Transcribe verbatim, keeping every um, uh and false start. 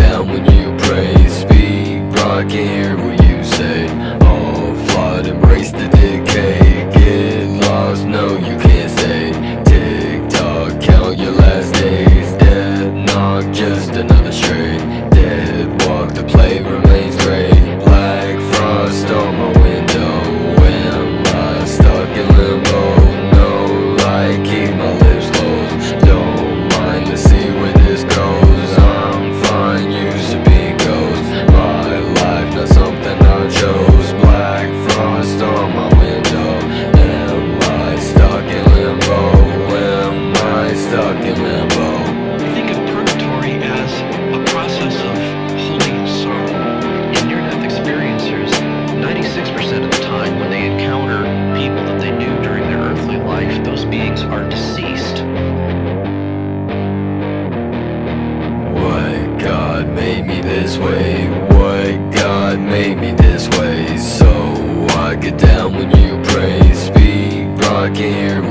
down when you pray. Speak, rock, hear what you say. All flawed, embrace the decay. Get lost, no you can't stay. Tick tock, count your last days. Dead knock, just another stray. Dead walk, the play remains gray. Black frost on my window. Am I stuck in limbo? No light, keep my lips closed. Don't mind to see where this goes. I'm fine, used to be ghost. My life, not something I chose. Black frost on my window. Am I stuck in limbo? Am I stuck in limbo? Think of purgatory as a process of holy sorrow. In near-death experiencers, ninety-six percent of the time when they encounter people that they knew during their earthly life, those beings are deceased. What God made me this way? What God made me this way? So I get down when you pray. Speak, rock, hear